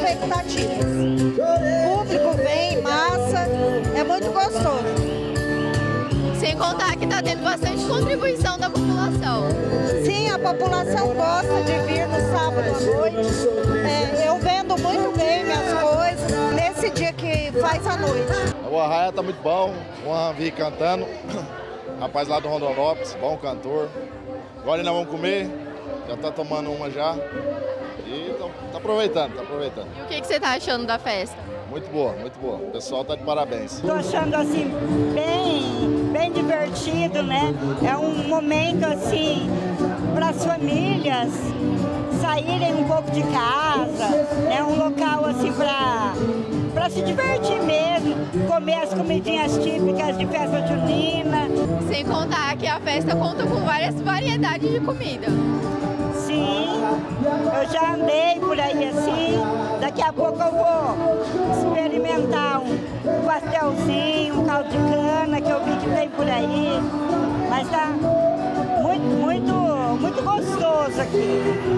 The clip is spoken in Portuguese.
expectativas. O público vem em massa, é muito gostoso. Sem contar que está tendo bastante contribuição da população. Sim, a população gosta de vir no sábado à noite. Eu vendo muito bem minhas coisas nesse dia que faz a noite. O arraia tá muito bom, vamos vir cantando. Rapaz lá do Rondonópolis, bom cantor. Agora nós vamos comer, já tá tomando uma já. E tá aproveitando, E o que você tá achando da festa? Muito boa, muito boa. O pessoal tá de parabéns. Tô achando assim bem divertido, né? É um momento assim para as famílias saírem um pouco de casa, é um local assim para se divertir mesmo, comer as comidinhas típicas de festa junina. Sem contar que a festa conta com várias variedades de comida. Sim, eu já andei por aí assim, daqui a pouco eu vou experimentar um pastelzinho, um caldo de cana que eu vi que tem por aí, mas tá muito gostoso aqui.